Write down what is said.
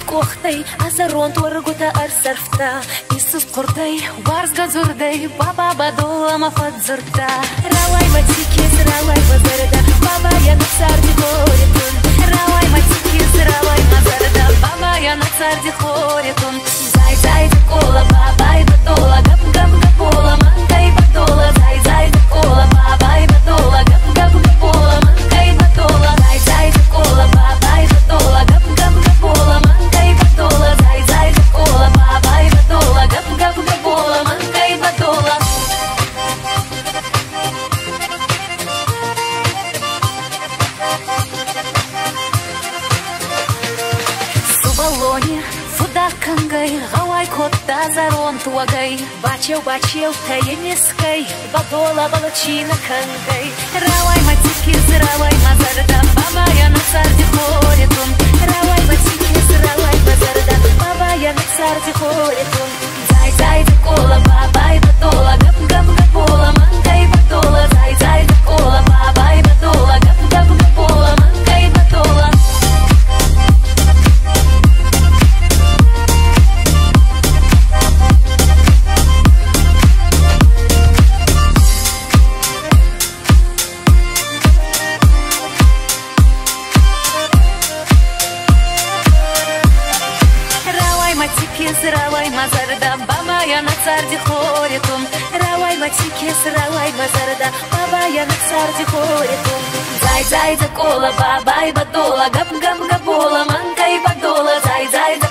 кохтай, азарон торгута арсарфта. Исус кортай, варс газурдай, баба бадола мафадзурта. Равай матикис, равай мазарда, баба я на царди хоритун. Равай матикис, равай мазарда, баба я на царди хоритун. Зай зай кола, баба и бадола, гап гап гапола, манка и бадола. Зай зай кола, баба и бадола, гап гап гапола, манка и бадола. Зай зай кола, баба и бадола, гап гап гапола, манка и бадола. Зай зай кола, баба и бадола, гап гап гапола, манка и бадола. Субалоне фудакангай, гавай котта зарон туагай. Бачел таенискай, бадола балачина кангай. Равай матикис, равай мазарда, баба я на царди хоритун. Равай матикис, равай мазарда, баба я на царди хоритун. Зай зай кола, баба и бадола, гап гап гапола, манка и бадола. Зай зай кола, баба и бадола, гап гап гапола, манка и бадола. Равай мазарда, баба я на царди хоритун. Равай матикис, равай мазарда, баба я на царди хоритун. Зай зай кола, баба и бадола, гап гап гапола, манка и бадола. Зай зай